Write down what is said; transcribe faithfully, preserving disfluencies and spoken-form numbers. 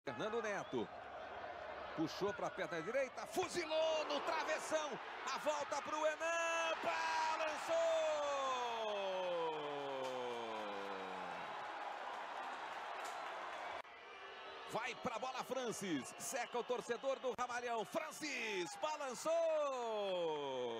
Fernando Neto. Puxou para a perna direita, fuzilou no travessão. A volta para o Enan, balançou! Vai para a bola Francis, seca o torcedor do Ramalhão. Francis, balançou!